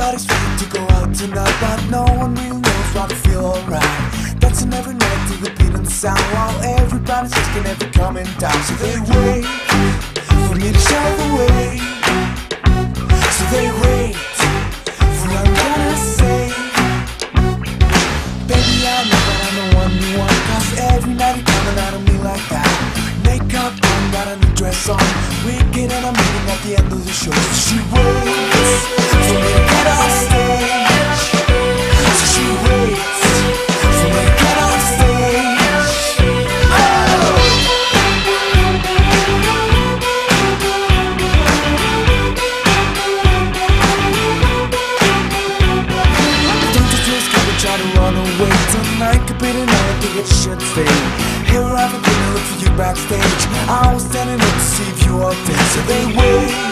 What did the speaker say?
Everybody's ready to go out tonight, but no one really knows how to feel alright. Dancing every night to the beat and sound, while everybody's asking every coming down. So they wait for me to show the way. So they wait for what I'm gonna say. Baby, I know that I'm the one you want, cause every night you're coming out of me like that. Makeup on, got a new dress on, wicked and I'm meeting at the end of the show. So she waits for me to get off stage. So she waits for me to get off stage. Oh! Don't you feel scared to try to run away? Tonight could be the night to get shit straight. Here I've been look for you backstage. I was standing up to see if you are there. So they wait